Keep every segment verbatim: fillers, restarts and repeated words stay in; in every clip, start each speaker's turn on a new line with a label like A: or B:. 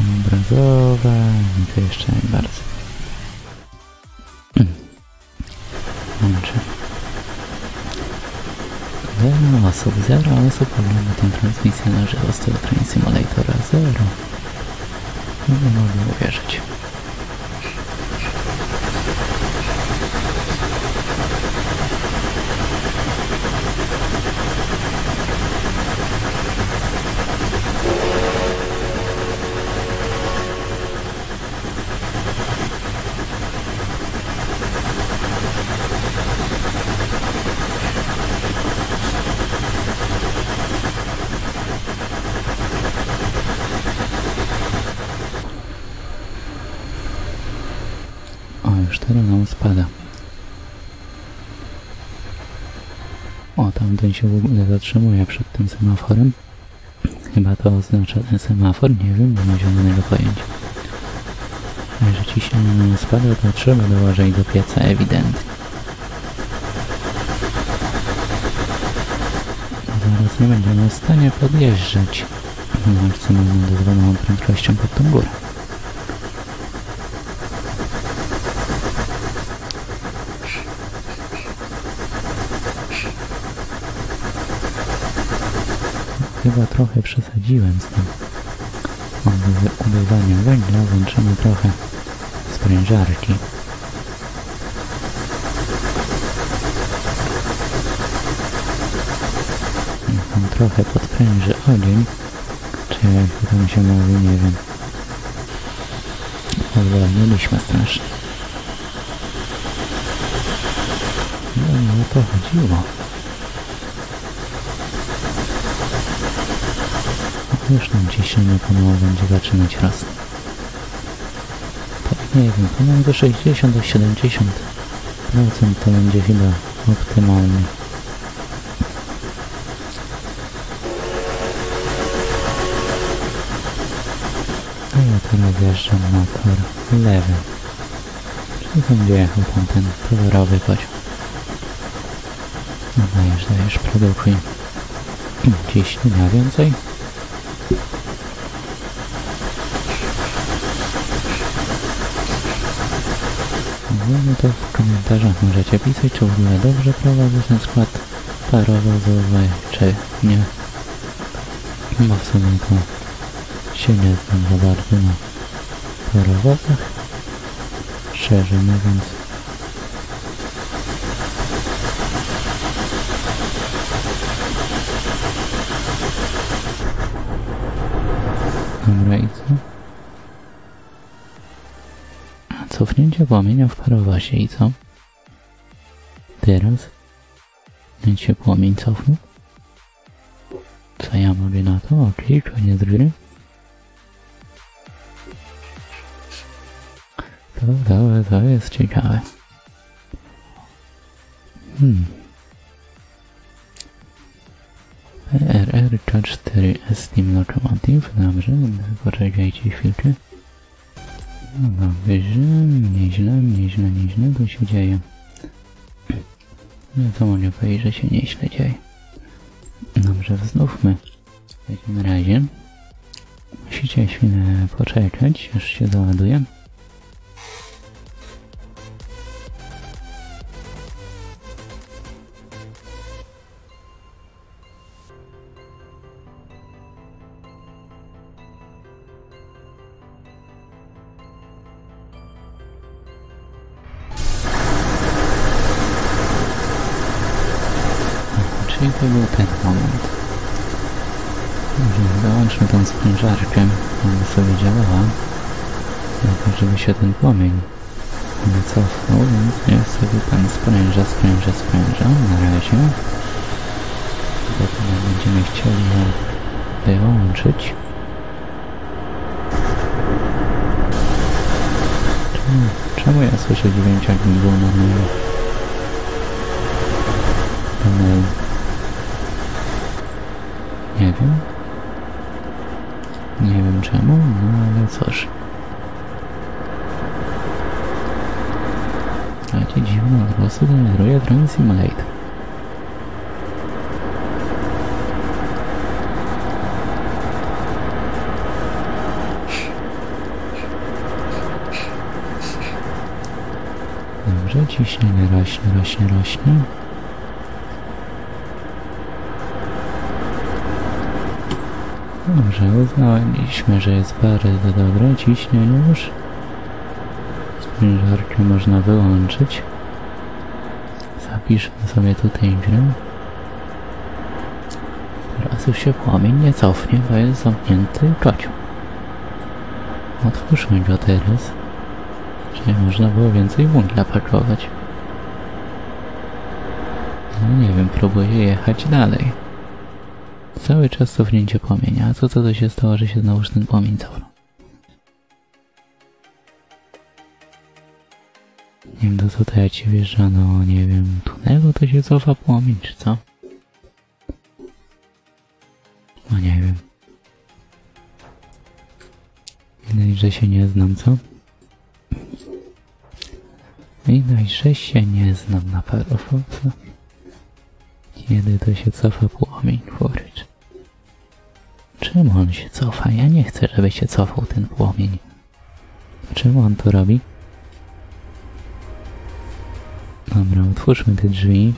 A: obrazowa i to jeszcze nie bardzo. Łączy. Zero osób, zero osób ogląda tę transmisję na żywo z tego Train Simulatora. Zero. Nie mogę uwierzyć. Już teraz nam spada. O, tamten się w ogóle zatrzymuje przed tym semaforem. Chyba to oznacza ten semafor, nie wiem, nie mam zielonego pojęcia. A że ciśnienie nam spada, to trzeba dołożyć do pieca ewidentnie. Zaraz nie będziemy w stanie podjeżdżać maksymalną dozwoloną prędkością pod tą górę. Chyba trochę przesadziłem z tym ubywaniem węgla, włączymy trochę sprężarki. Niech on trochę podpręży ogień, czy jak tam się mówi, nie wiem. Odwolniliśmy strasznie. No nie o to chodziło. Już nam ciśnienie pomału będzie zaczynać rosnąć. Tak nie wiem, pomału do sześćdziesiąt do siedemdziesiąt procent to będzie chyba optymalnie. A ja teraz wjeżdżam na tor lewy. Czyli tam gdzie jechał tamten towarowy pociąg. No dajesz, dajesz, produkuj ciśnienia więcej. No to w komentarzach możecie pisać, czy w ogóle dobrze prowadzę ten skład parowozowy, czy nie. Bo w sumie to się nie znam za bardzo na parowozach, szczerze mówiąc. Dobra, i co? Cofnięcie płomienia w parowozie i co? Teraz? Niech się płomień cofnął? Co ja mówię na to? Okej, okay, koniec gry. To, to, to jest ciekawe. Hmm. R R K cztery S Steam Locomotive. Dobrze, poczekajcie chwilkę. No dobrze, nieźle, nieźle, nieźle to się dzieje. No to mogę powiedzieć, że się nieźle dzieje. Dobrze, wznówmy. W takim razie musicie chwilę poczekać, aż się załaduje. Czyli to był ten moment. Dobrze, załączmy tą sprężarkę, aby sobie działała. Tylko żeby się ten płomień wycofnął, więc niech sobie pan spręża, spręża, spręża. Na razie. Potem będziemy chcieli ją wyłączyć. Czemu, czemu ja słyszę dźwięk, jakbym był na moim panelu? Nie wiem. Nie wiem czemu, no ale cóż. Jakie dziwne odgłosy generuje Train Simulator. Dobrze, ciśnienie rośnie, rośnie, rośnie. Dobrze, uznaliśmy, że jest bardzo dobre ciśnienie już. Sprężarkę można wyłączyć. Zapiszmy sobie tutaj grę. Teraz już się płomień nie cofnie, bo jest zamknięty kocioł. Otwórzmy go teraz, żeby można było więcej węgla pakować. No nie wiem, próbuję jechać dalej. Cały czas cofnięcie płomienia. A co to, to się stało, że się znowuż ten płomień cofnął? Nie wiem, to co to ja ci wjeżdża, no nie wiem, tunelu to się cofa płomień, czy co? No nie wiem. Widać, że się nie znam, co? Widać, że się nie znam na parofoce. Kiedy to się cofa płomień, kurczę. Czemu on się cofa? Ja nie chcę, żeby się cofał ten płomień. Czemu on to robi? Dobra, otwórzmy te drzwi.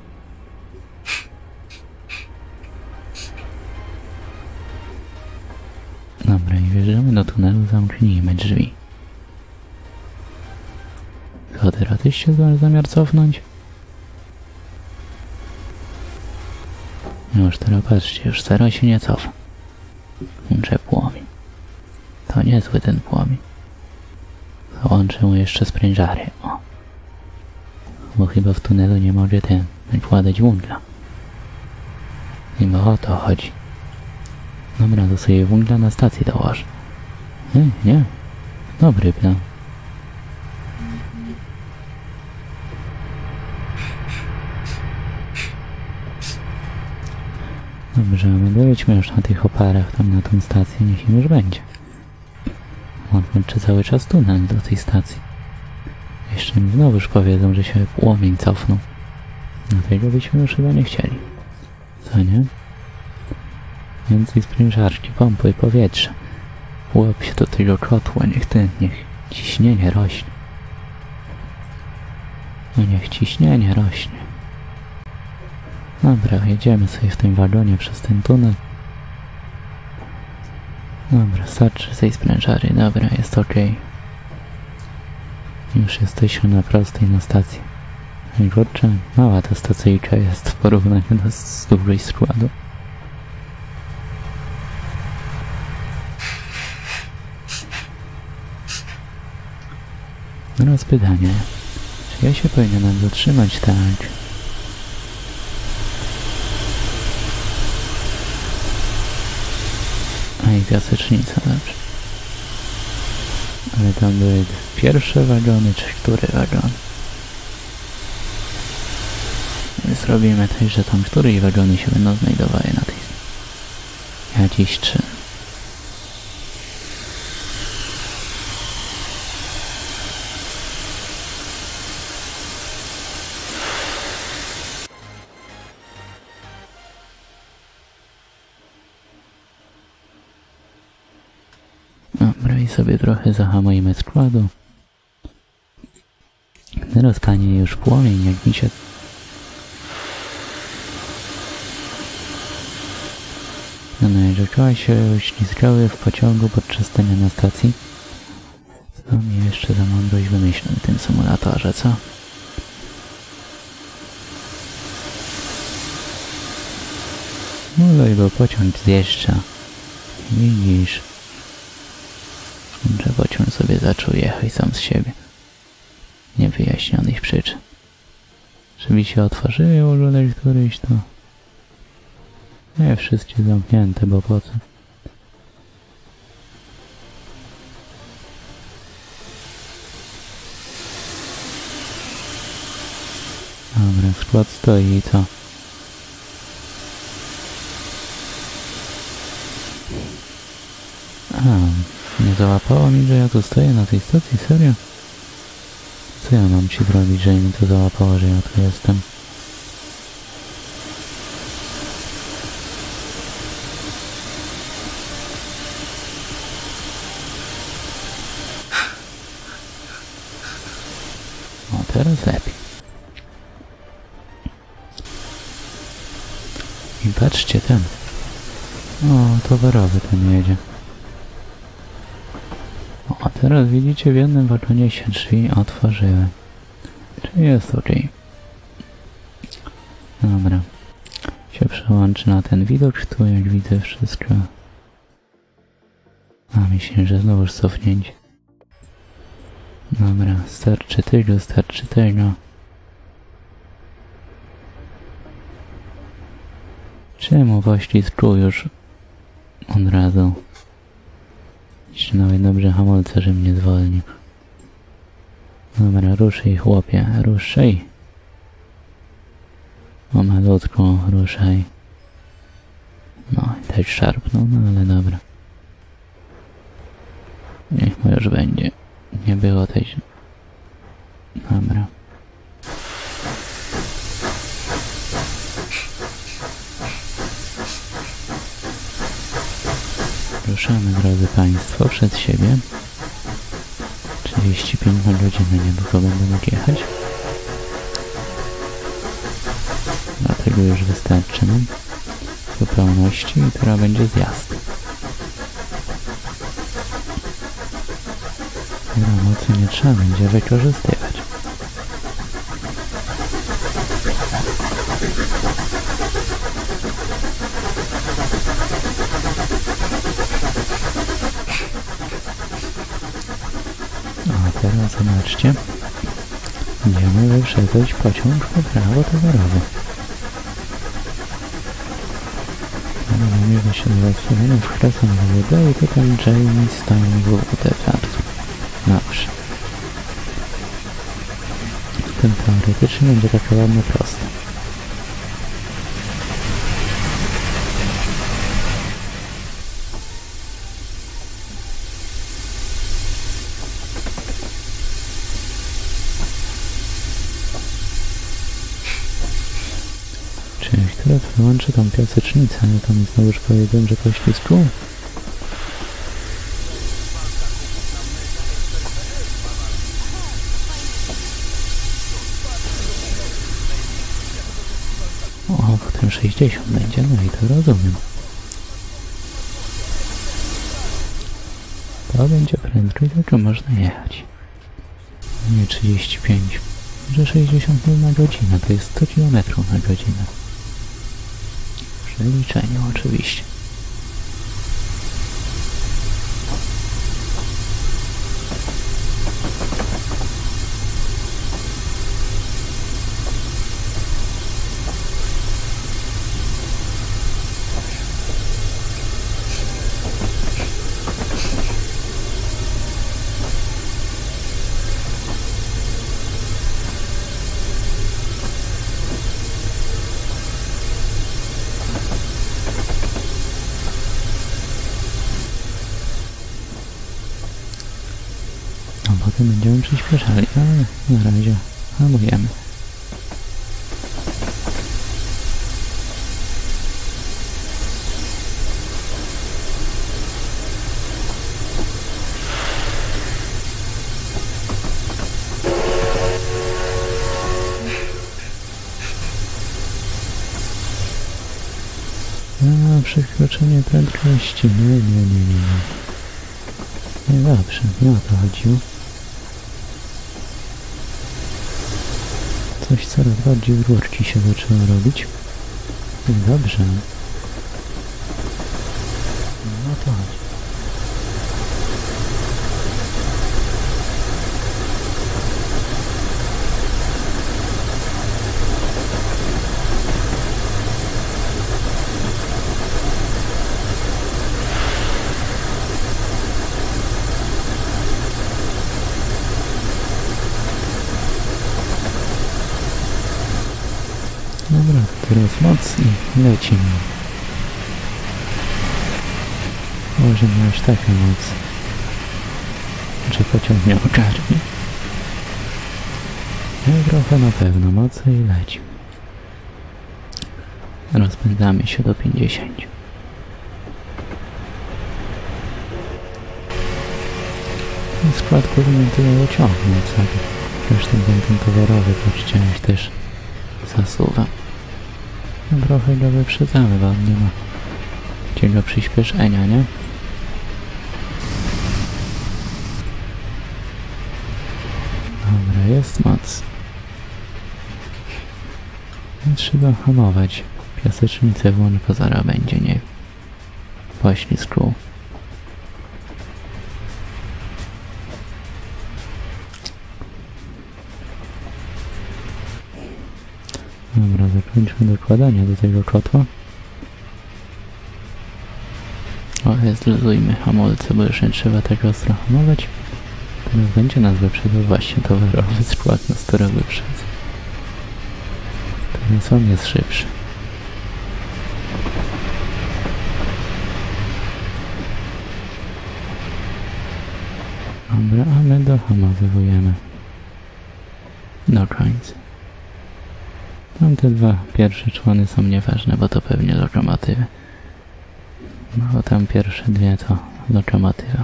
A: Dobra, i wjeżdżamy do tunelu, zamknijmy drzwi. Co teraz, tyś się masz zamiar cofnąć? Już teraz patrzcie, już teraz się nie cofa. Łączę płomień. To niezły ten płomień. Łączę mu jeszcze sprężary. O. Bo chyba w tunelu nie może ten wkładać węgla. Chyba o to chodzi. Dobra, to sobie węgla na stacji dołożę. Nie, nie. Dobry plan. Dobrze, my dojedźmy już na tych oparach tam na tą stację, niech im już będzie. Odłączę cały czas tunel do tej stacji. Jeszcze mi znowuż powiedzą, że się płomień cofnął. Dlatego byśmy już chyba nie chcieli. Co nie? Więcej sprężarki, pompy, powietrze. Łap się do tego kotła, niech ten, niech ciśnienie rośnie. No niech ciśnienie rośnie. Dobra, jedziemy sobie w tym wagonie przez ten tunel. Dobra, starczy tej sprężary, dobra, jest ok. Już jesteśmy na prostej na stacji. Kurczę, mała ta stacyjka jest w porównaniu do z dużej składu. Teraz pytanie, czy ja się powinienem zatrzymać tak? A i piasecznica, dobrze. Ale tam były pierwsze wagony, czy który wagon? Zrobimy też, że tam której wagony się będą znajdowały na tej... Jakieś trzy. Dobra, i sobie trochę zahamujemy składu. Teraz, panie, już płomień, jak mi się... No, narzekała się ślizgały w pociągu podczas stania na stacji. Co mi jeszcze za mądrość wymyślą w tym symulatorze, co? No i bo pociąg zjeżdża. Widzisz? Że pociąg sobie zaczął jechać sam z siebie. Niewyjaśnionych przyczyn. Żeby się otworzyły urządzeń któryś, to... Nie, wszystkie zamknięte, bo po co? Dobra, skład stoi i co? A, nie załapało mi, że ja tu stoję na tej stacji? Serio? Co ja mam ci zrobić, że mi to załapało, że ja tu jestem? teraz lepiej. I patrzcie ten. O, towarowy ten jedzie. O, a teraz widzicie, w jednym wagonie się drzwi otworzyły. Czy jest ok? Dobra. Się przełączy na ten widok, tu jak widzę wszystko. A myślę, że znowuż cofnięcie. Dobra, starczy tego, starczy tego. Czemu właściwie tu już od razu? Jeszcze nawet dobrze hamulce, że mnie zwolnił. Dobra, ruszaj chłopie, ruszaj. O malutku, ruszaj. No i też szarpnął, no ale dobra. Niech mu już będzie. Nie było tej... Dobra. Ruszamy, drodzy Państwo, przed siebie. trzydzieści pięć na godzinę niedługo będę mógł jechać. Dlatego już wystarczy nam w zupełności i teraz będzie zjazd. Teraz mocy nie trzeba będzie wykorzystywać. A teraz zobaczcie. Idziemy wyprzedzać pociąg po prawo towarowe. Mamy się zatrzymane w kresem W W D i tutaj Jamie stanie w W W D kartu. Dobrze. Ten teoretycznie będzie takie ładne proste. Czyli teraz wyłączę tą piasecznicę, ale to mi znowu już powiedziałem, że poślizgu. O, potem sześćdziesiąt będzie, no i to rozumiem. To będzie prędkość, jaką można jechać. Nie trzydzieści pięć, że sześćdziesiąt mil na godzinę, to jest sto kilometrów na godzinę. Przeliczeniu oczywiście. Potem będziemy przyspieszali, ale na razie hamujemy. A, przekroczenie prędkości. Nie, nie, nie, nie, nie. Nie dobrze, nie o to chodziło. Coś coraz bardziej w rurki się zaczęło robić. Dobrze. No to chodzi. Dobra, teraz mocniej lecimy. Może nie aż taka moc, że pociąg nie ogarnie. Ale trochę na pewno mocniej leci. Rozpędzamy się do pięćdziesięciu. Skład powinien tyle ociągnąć sobie. Zresztą ten towarowy, patrzcie, jak też zasuwa. No trochę go wyprzedzamy, bo on nie ma takiego przyspieszenia, nie? Dobra, jest moc. Trzeba hamować. Piasecznicę włącz, bo zaraz będzie, nie? Poślizg kół. Dobra, zakończmy dokładanie do tego kotła. O, zluzujmy hamulce, bo już nie trzeba tak ostro hamować. Teraz będzie nas wyprzedzał właśnie towarowy skład, nas teraz wyprzedza. Teraz on jest szybszy. Dobra, a my dohamowujemy do końca. Tamte dwa pierwsze człony są nieważne, bo to pewnie lokomotywy. Bo tam pierwsze dwie to lokomotywa.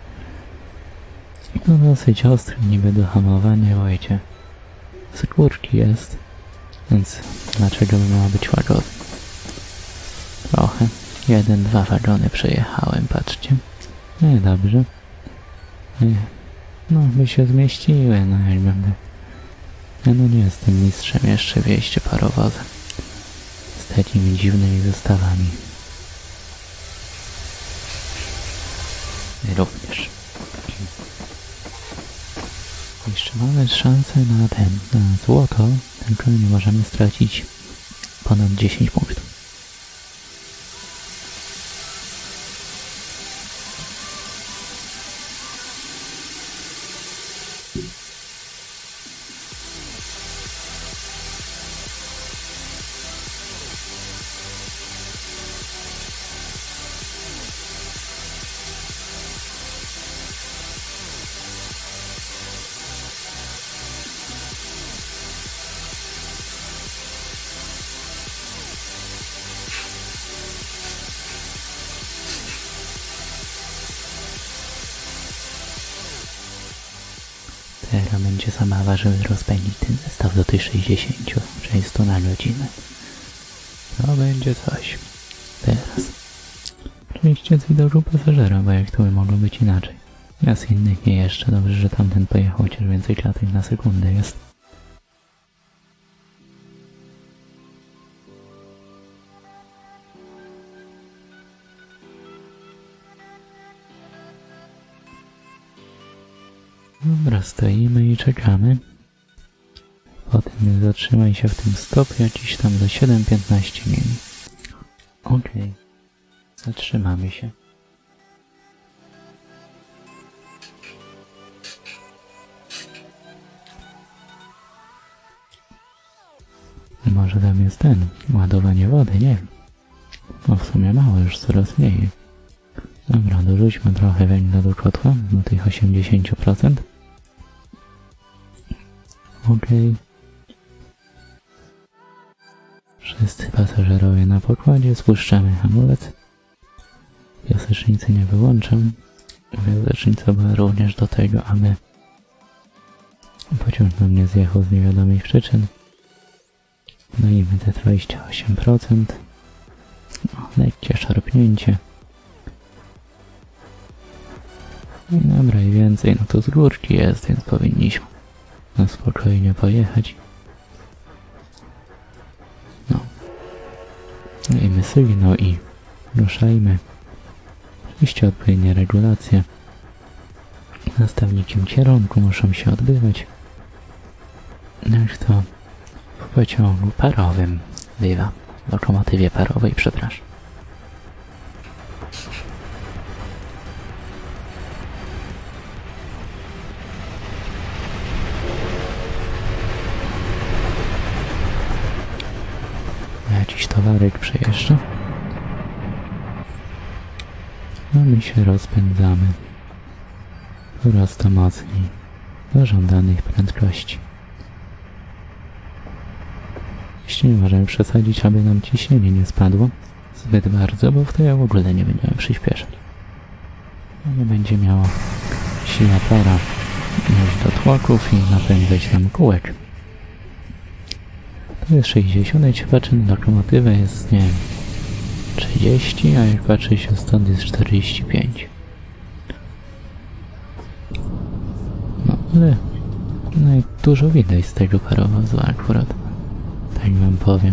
A: To dosyć ostry niby do hamowania, ojcie. Skórki jest, więc dlaczego by miała być łagodna? Trochę. Jeden, dwa wagony przejechałem, patrzcie. No i dobrze. No, by się zmieściły, no jak będę. Ja no nie jestem mistrzem jeszcze w jeździe parowozem. Z takimi dziwnymi zestawami. I również. Jeszcze mamy szansę na ten, na złoto, tylko nie możemy stracić ponad dziesięć punktów. Teraz będzie zabawa, żeby rozpędzić ten zestaw do tych sześćdziesięciu, czyli stu na godzinę. To będzie coś. Teraz. Oczywiście z widoku pasażera, bo jak to by mogło być inaczej. Ja z innych nie jeszcze. Dobrze, że tamten pojechał, chociaż więcej klatek na sekundę jest. Dobra, stoimy i czekamy. Potem zatrzymaj się w tym stopie, jakiś tam za siedem piętnaście mieli. Okej. Okay. Zatrzymamy się. Może tam jest ten, ładowanie wody, nie wiem. No w sumie mało, już coraz mniej. Dobra, dorzućmy trochę węgla do kotła, do tych osiemdziesięciu procent. Okej. Wszyscy pasażerowie na pokładzie, spuszczamy hamulec. Piasecznicy nie wyłączam. Piasecznica była również do tego, aby pociąg nam nie zjechał z niewiadomych przyczyn. Dajemy te dwadzieścia osiem procent. No, lekkie szarpnięcie. No i dobra, i więcej, no to z górki jest, więc powinniśmy na spokojnie pojechać. No. Dajmy sygnał i ruszajmy. Oczywiście odpowiednie regulacje. Nastawnikiem kierunku muszą się odbywać. Jak to w pociągu parowym bywa. W lokomotywie parowej, przepraszam. Jakiś towarek przejeżdża. No my się rozpędzamy. Coraz to mocniej. Do żądanych prędkości. Jeśli nie możemy przesadzić, aby nam ciśnienie nie spadło zbyt bardzo, bo wtedy w ogóle nie będziemy przyspieszać. No nie będzie miało siła para iść do tłoków i napędzać tam kółek. To jest sześćdziesiąt, jak się patrzy na lokomotywę jest, nie wiem, trzydzieści, a jak patrzy się stąd jest czterdzieści pięć. No ale no i dużo widać z tego parowozu akurat, tak wam powiem.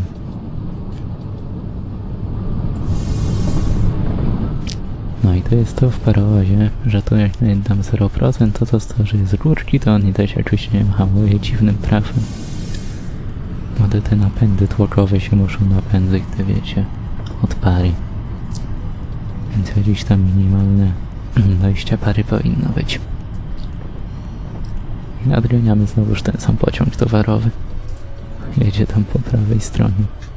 A: No i to jest to w parowozie, że tu jak dam zero procent, to co stworzy z rurki, to on i też jakoś, nie wiem, hamuje dziwnym trafem. No te, te napędy tłokowe się muszą napędzać, te wiecie, od pary. Więc jakieś tam minimalne dojścia pary powinno być. I nadganiamy znowuż ten sam pociąg towarowy. Jedzie tam po prawej stronie.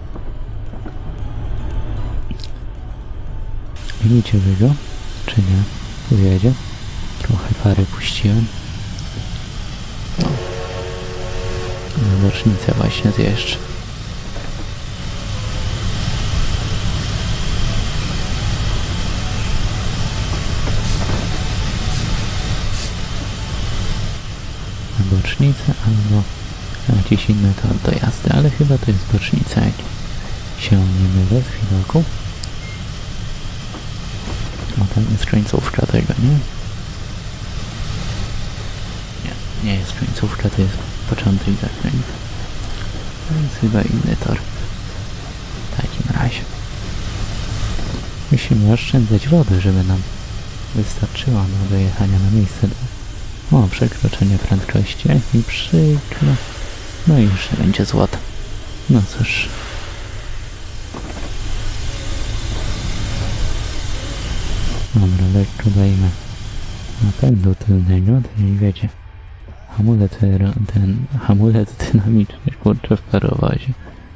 A: Widzicie wy go? Czy nie? Tu jedzie. Trochę pary puściłem. No. Na bocznicę właśnie zjeżdżę. Na bocznicę albo jakiś inny tor do jazdy, ale chyba to jest bocznica, jak się nie mylę z widoku. No tam jest końcówka tego, nie? Nie, nie jest końcówka, to jest początek zakrętu. To jest chyba inny tor. W takim razie. Musimy oszczędzać wodę, żeby nam wystarczyło do dojechania na miejsce. O, przekroczenie prędkości i przykro. No i już nie będzie złota. No cóż. Dobra, lekko dajmy napędu tylnego, to nie wiecie. Hamulec, ten hamulec dynamiczny, kurczę, w parowozie.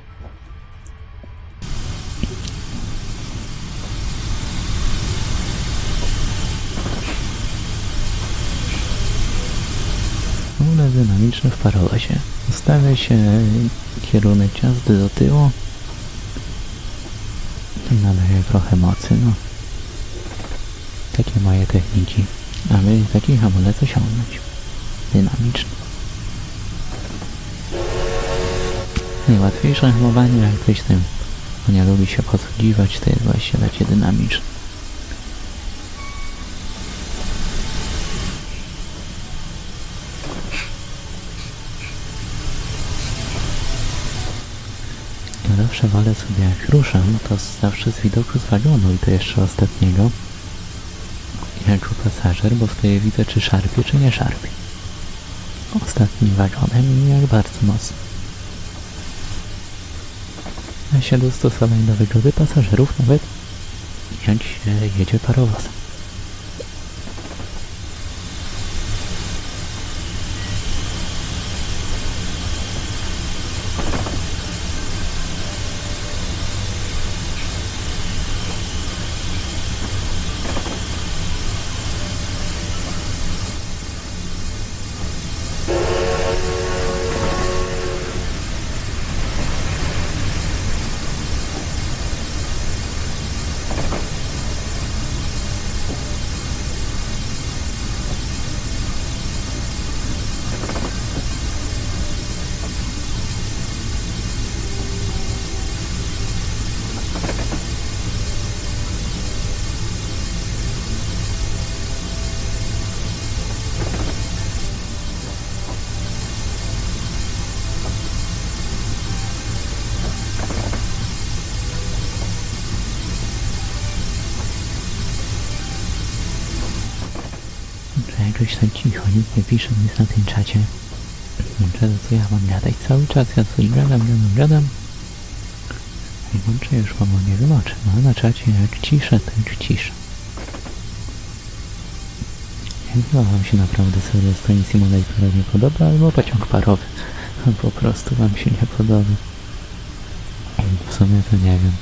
A: Hamulec dynamiczny w parowozie. Ustawia się kierunek jazdy do tyłu. Nadaje trochę mocy, no. Takie moje techniki, aby taki hamulec osiągnąć. Dynamiczny. Najłatwiejsze hamowanie, jak ktoś tym nie lubi się podsługiwać, to jest właśnie takie dynamiczne. Ja zawsze wolę sobie, jak ruszam, to zawsze z widoku z wagonu i to jeszcze ostatniego, jako pasażer, bo wtedy widzę, czy szarpie, czy nie szarpie. Ostatnim wagonem i jak bardzo mocno. Da się dostosować do wygody pasażerów, nawet jak się jedzie parowozem. Jakoś tak cicho, nikt nie pisze nic na tym czacie. Czego co ja mam gadać? Cały czas ja coś gadam, gadam, gadam. I włączę już powolnie wymoczę. No na czacie jak ciszę, tak ciszę. Chyba wam się naprawdę serio Train Simulator nie podoba, albo pociąg parowy. Po prostu wam się nie podoba. W sumie to nie wiem.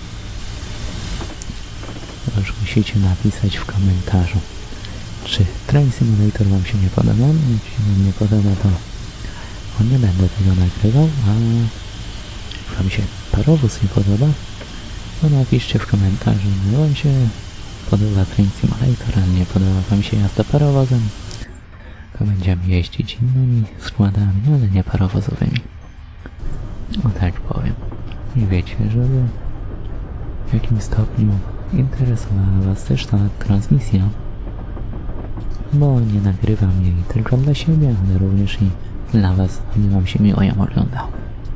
A: Już musicie napisać w komentarzu, czy Train Simulator wam się nie podoba. Jak się wam nie podoba, to nie będę tego nagrywał, a jak wam się parowóz nie podoba, to napiszcie w komentarzu, że wam się podoba Train Simulator, a nie podoba wam się jazda parowozem. tylko będziemy jeździć innymi składami, ale nie parowozowymi. O tak powiem. I wiecie, żeby w jakim stopniu interesowała Was też ta transmisja, bo nie nagrywam jej tylko dla siebie, ale również i dla Was, aby Wam się miło ją oglądało.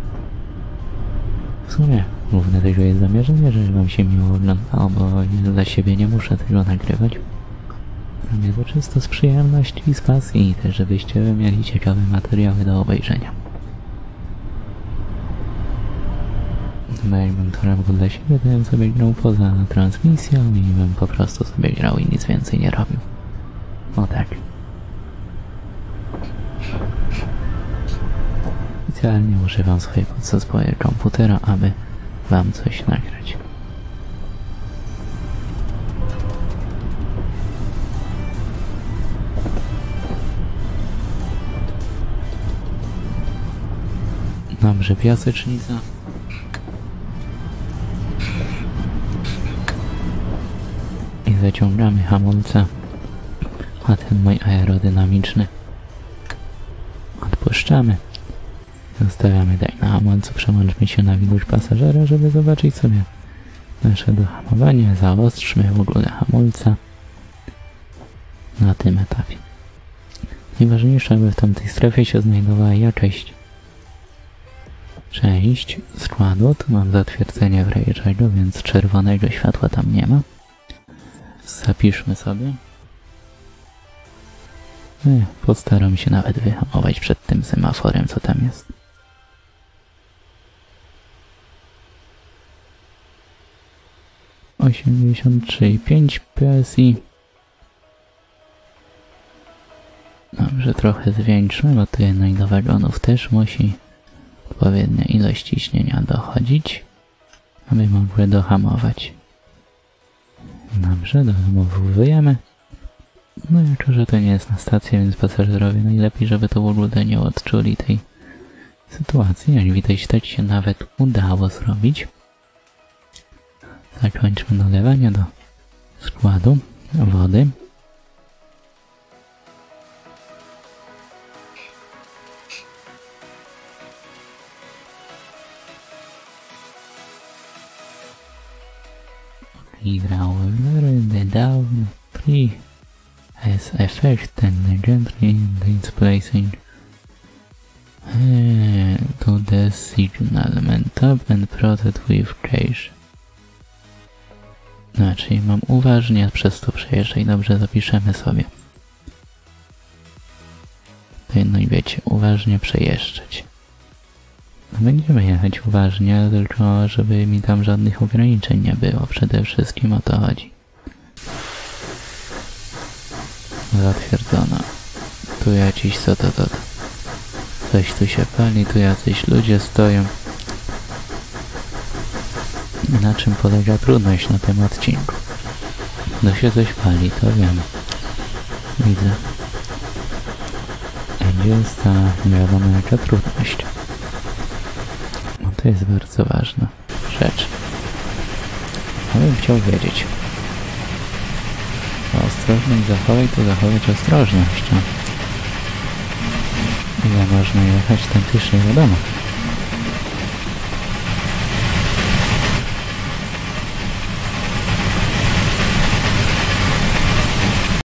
A: W sumie główne tego jest zamierzenie, że Wam się miło oglądało, bo dla siebie nie muszę tego nagrywać. Robię to czysto z przyjemności i z pasji, i też żebyście mieli ciekawe materiały do obejrzenia. Bo jakbym to robił dla siebie, to bym sobie grał poza transmisją i bym po prostu sobie grał i nic więcej nie robił. O tak. Specjalnie używam swojego podzespołu komputera, aby Wam coś nagrać. Dobrze, piasecznica. I zaciągamy hamulce, a ten mój aerodynamiczny odpuszczamy. Zostawiamy tak na hamulcu, przełączmy się na widok pasażera, żeby zobaczyć sobie nasze dohamowanie. Zaostrzmy w ogóle hamulca na tym etapie. Najważniejsze, aby w tamtej strefie się znajdowała jakaś część składu. Tu mam zatwierdzenie wrejczego, więc czerwonego światła tam nie ma. Zapiszmy sobie. Postaram się nawet wyhamować przed tym semaforem, co tam jest. osiemdziesiąt trzy i pięć P S I. Dobrze, trochę zwiększmy, bo tu jednak do wagonów też musi odpowiednia ilość ciśnienia dochodzić, aby mogły dohamować. Dobrze, dohamowujemy. No jako, że to nie jest na stacji, więc pasażerowie najlepiej, żeby to w ogóle nie odczuli tej sytuacji. Jak widać, tak się nawet udało zrobić. Zakończmy dolewanie do składu wody. Hydraulic the down three has effect and gently displacing uh, to the signal top and protect with cage. Znaczy mam uważnie przez to przejeżdżać i dobrze zapiszemy sobie. No i wiecie, uważnie przejeżdżać. Będziemy jechać uważnie, tylko żeby mi tam żadnych ograniczeń nie było. Przede wszystkim o to chodzi. Zatwierdzono. Tu jakiś co to to. Coś tu się pali, tu jacyś ludzie stoją. Na czym polega trudność na tym odcinku? No się coś pali, to wiem. Widzę. A gdzie jest ta nie wiadomo jaka trudność? No to jest bardzo ważna rzecz. Ja bym chciał wiedzieć. O ostrożność zachowaj, to zachować ostrożność. Ile można jechać, tym też nie wiadomo.